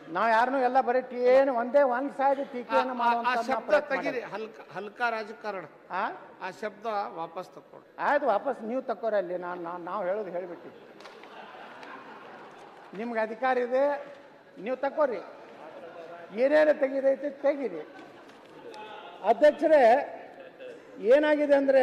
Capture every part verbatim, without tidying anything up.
ನಾವು ಯಾರನ್ನೂ ಎಲ್ಲ ಬರೀ ಟೀ ಏನು ಒಂದೇ ಒಂದ್ ಸೈಡ್ ಟೀಕೆಯನ್ನು ಮಾಡುವಂತ ಶಬ್ದ ತೆಗೀರಿ. ಹಲ್ಕ ಹಲ್ಕ ರಾಜಕಾರಣ ಆ ಶಬ್ದ ವಾಪಸ್ ತಕ್ಕೊಡಿ. ಆಯ್ತು, ವಾಪಸ್ ನೀವು ತಕ್ಕೋರಿ. ಅಲ್ಲಿ ನಾನು ನಾವು ಹೇಳೋದು ಹೇಳಿಬಿಟ್ಟು ನಿಮ್ಗೆ ಅಧಿಕಾರ ಇದೆ, ನೀವು ತಕ್ಕೋರಿ. ಏನೇನು ತೆಗೀದೈತಿ ತೆಗೀರಿ. ಅಧ್ಯಕ್ಷರೇ, ಏನಾಗಿದೆ ಅಂದರೆ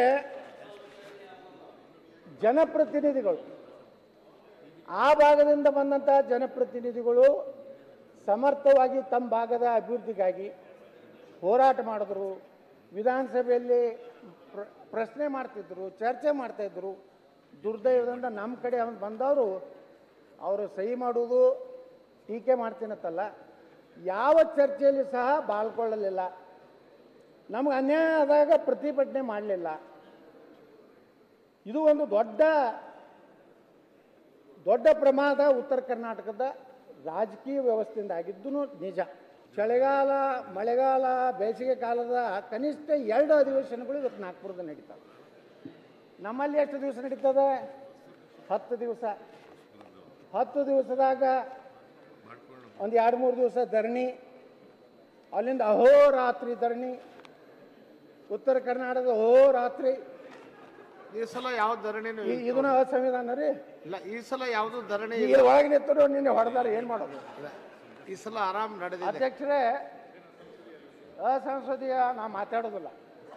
ಜನಪ್ರತಿನಿಧಿಗಳು, ಆ ಭಾಗದಿಂದ ಬಂದಂಥ ಜನಪ್ರತಿನಿಧಿಗಳು ಸಮರ್ಥವಾಗಿ ತಮ್ಮ ಭಾಗದ ಅಭಿವೃದ್ಧಿಗಾಗಿ ಹೋರಾಟ ಮಾಡಿದ್ರು. ವಿಧಾನಸಭೆಯಲ್ಲಿ ಪ್ರಶ್ನೆ ಮಾಡ್ತಿದ್ರು, ಚರ್ಚೆ ಮಾಡ್ತಾಯಿದ್ರು. ದುರ್ದೈವದಿಂದ ನಮ್ಮ ಕಡೆ ಅವ್ನು ಬಂದವರು ಅವರು ಸಹಿ ಮಾಡುವುದು, ಟೀಕೆ ಮಾಡ್ತೀನತ್ತಲ್ಲ, ಯಾವ ಚರ್ಚೆಯಲ್ಲಿ ಸಹ ಪಾಲ್ಗೊಳ್ಳಲಿಲ್ಲ. ನಮಗೆ ಅನ್ಯಾಯ ಆದಾಗ ಪ್ರತಿಭಟನೆ ಮಾಡಲಿಲ್ಲ. ಇದು ಒಂದು ದೊಡ್ಡ ದೊಡ್ಡ ಪ್ರಮಾದ ಉತ್ತರ ಕರ್ನಾಟಕದ ರಾಜಕೀಯ ವ್ಯವಸ್ಥೆಯಿಂದ ಆಗಿದ್ದು ನಿಜ. ಚಳಿಗಾಲ, ಮಳೆಗಾಲ, ಬೇಸಿಗೆ ಕಾಲದ ಕನಿಷ್ಠ ಎರಡು ಅಧಿವೇಶನಗಳು ಇವತ್ತು ನಾಗ್ಪುರದಲ್ಲಿ ನಡೀತವೆ. ನಮ್ಮಲ್ಲಿ ಎಷ್ಟು ದಿವಸ ನಡೀತದೆ? ಹತ್ತು ದಿವಸ. ಹತ್ತು ದಿವಸದಾಗ ಒಂದು ಎರಡು ಮೂರು ದಿವಸ ಧರಣಿ, ಅಲ್ಲಿಂದ ಅಹೋರಾತ್ರಿ ಧರಣಿ. ಉತ್ತರ ಕರ್ನಾಟಕದ ಅಹೋರಾತ್ರಿ. ಈ ಸಲ ಯಾವ ಧರಣಿನೂ ಇದನ್ನ ಅಸಂವಿಧಾನ ರೀ. ಇಲ್ಲ, ಈ ಸಲ ಯಾವುದು ಧರಣಿ ಒಳಗೆ ನಿಂತರು ನಿನ್ನೆ ಹೊಡೆದಾರೆ, ಏನು ಮಾಡೋದು? ಈ ಸಲ ಆರಾಮ್ ನಡೆದಿದೆ. ಅಧ್ಯಕ್ಷರೇ, ಅಸಂಸದೀಯ ನಾ ಮಾತಾಡೋದಿಲ್ಲ,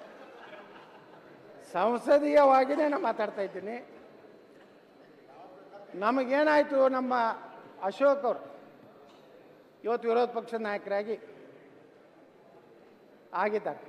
ಸಂಸದೀಯವಾಗಿಯೇ ನಾ ಮಾತಾಡ್ತಾ ಇದ್ದೀನಿ. ನಮಗೇನಾಯಿತು, ನಮ್ಮ ಅಶೋಕ್ ಅವರು ಇವತ್ತು ವಿರೋಧ ಪಕ್ಷದ ನಾಯಕರಾಗಿ ಆಗಿದ್ದಾರೆ.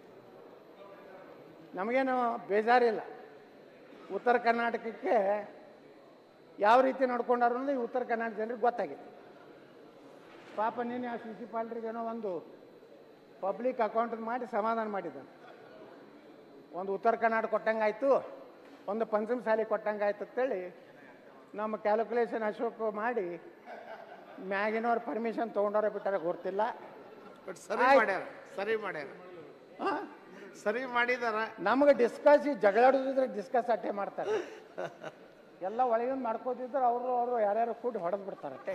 ನಮಗೇನು ಬೇಜಾರಿಲ್ಲ. ಉತ್ತರ ಕರ್ನಾಟಕಕ್ಕೆ ಯಾವ ರೀತಿ ನಡ್ಕೊಂಡಾರು ಅನ್ನೋದು ಈ ಉತ್ತರ ಕರ್ನಾಟಕ ಜನರಿಗೆ ಗೊತ್ತಾಗಿದೆ. ಪಾಪ ನೀನು ಆ ಸಿ ಸಿ ಪಾಲ್ರಿಗೇನೋ ಒಂದು ಪಬ್ಲಿಕ್ ಅಕೌಂಟ್ ಮಾಡಿ ಸಮಾಧಾನ ಮಾಡಿದ್ದಾನೆ. ಒಂದು ಉತ್ತರ ಕರ್ನಾಟಕ ಕೊಟ್ಟಂಗಾಯ್ತು, ಒಂದು ಪಂಚಮ ಶಾಲೆ ಕೊಟ್ಟಂಗಾಯ್ತು ಅಂತೇಳಿ ನಮ್ಮ ಕ್ಯಾಲ್ಕುಲೇಷನ್ ಅಶೋಕ್ ಮಾಡಿ ಮ್ಯಾಗಿನವ್ರ ಪರ್ಮಿಷನ್ ತೊಗೊಂಡವ್ರೆ ಬಿಟ್ಟಾರೆ ಗೊತ್ತಿಲ್ಲ. ಬಟ್ ಸರಿ ಮಾಡ್ಯಾರ, ಸರಿ ಮಾಡ್ಯಾರ, ಸರಿ ಮಾಡಿದಾರ. ನಮಗೆ ಡಿಸ್ಕಸ್ ಈ ಜಗಳಾಡೋದಿದ್ರೆ ಡಿಸ್ಕಸ್ ಅಟ್ಟೆ ಮಾಡ್ತಾರೆ. ಎಲ್ಲ ಒಳಗಿಂದ ಮಾಡ್ಕೋತಿದ್ರೆ ಅವರು ಅವರು ಯಾರ್ಯಾರು ಕೂಡಿ ಹೊಡೆದು ಬಿಡ್ತಾರಟ್ಟೆ.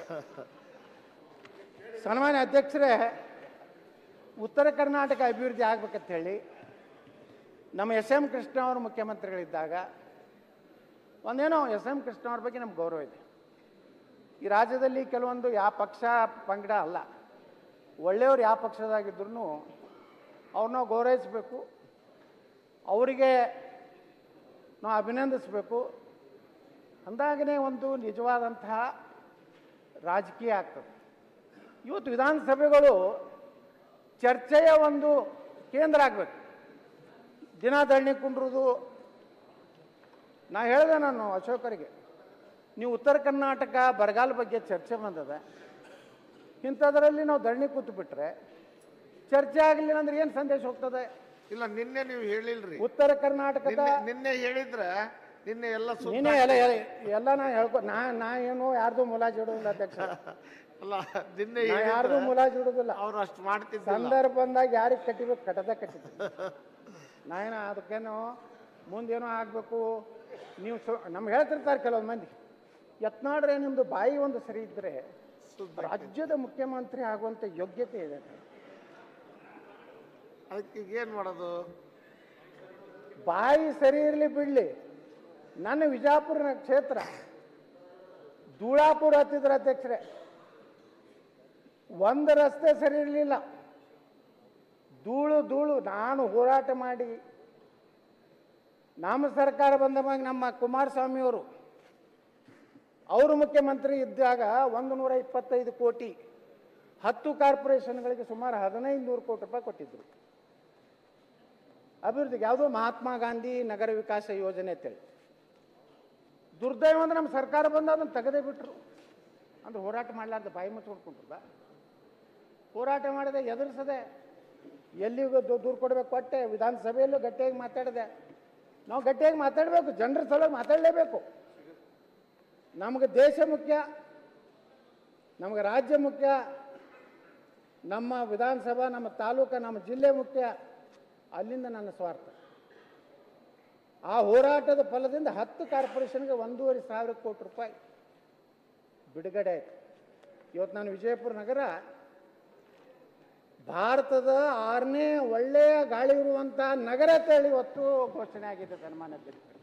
ಸನ್ಮಾನ್ಯ ಅಧ್ಯಕ್ಷರೇ, ಉತ್ತರ ಕರ್ನಾಟಕ ಅಭಿವೃದ್ಧಿ ಆಗ್ಬೇಕಂತ ಹೇಳಿ ನಮ್ಮ ಎಸ್ ಎಂ ಕೃಷ್ಣ ಅವರು ಮುಖ್ಯಮಂತ್ರಿಗಳಿದ್ದಾಗ ಒಂದೇನೋ ಎಸ್ ಎಂ ಕೃಷ್ಣ ಅವ್ರ ಬಗ್ಗೆ ನಮ್ಗೆ ಗೌರವ ಇದೆ. ಈ ರಾಜ್ಯದಲ್ಲಿ ಕೆಲವೊಂದು ಯಾವ ಪಕ್ಷ ಪಂಗಡ ಅಲ್ಲ, ಒಳ್ಳೆಯವರು ಯಾವ ಪಕ್ಷದಾಗಿದ್ರು ಅವ್ರನ್ನ ಗೌರವಿಸಬೇಕು, ಅವರಿಗೆ ನಾವು ಅಭಿನಂದಿಸಬೇಕು. ಅಂದಾಗನೇ ಒಂದು ನಿಜವಾದಂತಹ ರಾಜಕೀಯ ಆಗ್ತದೆ. ಇವತ್ತು ವಿಧಾನಸಭೆಗಳು ಚರ್ಚೆಯ ಒಂದು ಕೇಂದ್ರ ಆಗಬೇಕು. ದಿನ ಧರಣಿ ಕುಂಡ್ರುದು. ನಾ ಹೇಳಿದೆ ನಾನು ಅಶೋಕರಿಗೆ, ನೀವು ಉತ್ತರ ಕರ್ನಾಟಕ ಬರಗಾಲ ಬಗ್ಗೆ ಚರ್ಚೆ ಬಂದದ, ಇಂಥದ್ರಲ್ಲಿ ನಾವು ಧರಣಿ ಕೂತು ಬಿಟ್ರೆ ಚರ್ಚೆ ಆಗಲಿಲ್ಲ ಅಂದ್ರೆ ಏನು ಸಂದೇಶ ಹೋಗ್ತದೆ? ಇಲ್ಲ, ನಿನ್ನೆ ನೀವು ಹೇಳಿಲ್ರಿ. ಉತ್ತರ ಕರ್ನಾಟಕದ ನಿನ್ನೆ ಹೇಳಿದ್ರ ನಿನ್ನೆ ಎಲ್ಲ ನಿನ್ನೆ ಎಲ್ಲ ಎಲ್ಲ ನಾ ಹೇಳ್ಕೊ ನಾ ನಾ ಏನು ಯಾರ್ದು ಮುಲಾಜ್ ಇಡೋದಿಲ್ಲ ಅಧ್ಯಕ್ಷ. ಅಲ್ಲ, ನಿನ್ನೆ ಯಾರ್ದು ಮುಲಾಜ್ ಇಡೋದಿಲ್ಲ. ಅವ್ರು ಅಷ್ಟು ಮಾಡ್ತಿದ್ದ ಸಂದರ್ಭ ಬಂದಾಗ ಯಾರಿಗೆ ಕಟ್ಟಿಬೇಕು ಕಟ್ಟದ ಕಟ್ಟಿದ್ದೆ. ನಾ ಏನೋ ಅದಕ್ಕೇನೋ ಮುಂದೇನೋ ಆಗಬೇಕು ನೀವು ನಮ್ಗೆ ಹೇಳ್ತಿರ್ತಾರೆ ಕೆಲವೊಂದು ಮಂದಿ, ಯತ್ನಾಳ್ರೆ ನಿಮ್ಮದು ಬಾಯಿ ಒಂದು ಸರಿ ಇದ್ದರೆ ರಾಜ್ಯದ ಮುಖ್ಯಮಂತ್ರಿ ಆಗುವಂಥ ಯೋಗ್ಯತೆ ಇದೆ. ಅದಕ್ಕೆ ಏನು ಮಾಡೋದು? ಬಾಯಿ ಸರಿ ಇರಲಿ ಬಿಡಲಿ. ನನ್ನ ವಿಜಾಪುರ ಕ್ಷೇತ್ರ ಧೂಳಾಪುರ ಹತ್ತಿದ್ರ ಅಧ್ಯಕ್ಷರೇ, ಒಂದು ರಸ್ತೆ ಸರಿ ಇರಲಿಲ್ಲ. ಧೂಳು ಧೂಳು. ನಾನು ಹೋರಾಟ ಮಾಡಿ ನಮ್ಮ ಸರ್ಕಾರ ಬಂದಾಗ ನಮ್ಮ ಕುಮಾರಸ್ವಾಮಿಯವರು ಅವರು ಮುಖ್ಯಮಂತ್ರಿ ಇದ್ದಾಗ ಒಂದು ನೂರ ಇಪ್ಪತ್ತೈದು ಕೋಟಿ ಹತ್ತು ಕಾರ್ಪೊರೇಷನ್ಗಳಿಗೆ ಸುಮಾರು ಹದಿನೈದು ನೂರು ಕೋಟಿ ರೂಪಾಯಿ ಕೊಟ್ಟಿದ್ರು ಅಭಿವೃದ್ಧಿಗೆ. ಯಾವುದೋ ಮಹಾತ್ಮ ಗಾಂಧಿ ನಗರ ವಿಕಾಸ ಯೋಜನೆ ಅಂತೇಳಿ. ದುರ್ದೈವ ಅಂದ್ರೆ ನಮ್ಮ ಸರ್ಕಾರ ಬಂದು ಅದನ್ನು ತೆಗೆದೇ ಬಿಟ್ರು. ಅಂದ್ರೆ ಹೋರಾಟ ಮಾಡಲಾರ್ದ ಬಾಯಿ ಮುಚ್ಚಿಕೊಂಡ್ಕೊಂಡ್ರಲ್ಲ. ಹೋರಾಟ ಮಾಡಿದೆ, ಎದುರಿಸದೆ, ಎಲ್ಲಿಗೂ ದೂರು ಕೊಡಬೇಕು ಕೊಟ್ಟೆ. ವಿಧಾನಸಭೆಯಲ್ಲೂ ಗಟ್ಟಿಯಾಗಿ ಮಾತಾಡಿದೆ. ನಾವು ಗಟ್ಟಿಯಾಗಿ ಮಾತಾಡಬೇಕು, ಜನರ ಸಲುವಾಗಿ ಮಾತಾಡಲೇಬೇಕು. ನಮಗೆ ದೇಶ ಮುಖ್ಯ, ನಮಗೆ ರಾಜ್ಯ ಮುಖ್ಯ, ನಮ್ಮ ವಿಧಾನಸಭಾ, ನಮ್ಮ ತಾಲೂಕು, ನಮ್ಮ ಜಿಲ್ಲೆ ಮುಖ್ಯ. ಅಲ್ಲಿಂದ ನನ್ನ ಸ್ವಾರ್ಥ. ಆ ಹೋರಾಟದ ಫಲದಿಂದ ಹತ್ತು ಕಾರ್ಪೊರೇಷನ್ಗೆ ಒಂದೂವರೆ ಸಾವಿರ ಕೋಟಿ ರೂಪಾಯಿ ಬಿಡುಗಡೆ ಆಯಿತು. ಇವತ್ತು ನಾನು ವಿಜಯಪುರ ನಗರ ಭಾರತದ ಆರನೇ ಒಳ್ಳೆಯ ಗಾಳಿ ಇರುವಂಥ ನಗರ ಅಂತೇಳಿ ಇವತ್ತು ಘೋಷಣೆ ಆಗಿದೆ ಸನ್ಮಾನ್ಯ ಅಧ್ಯಕ್ಷರು.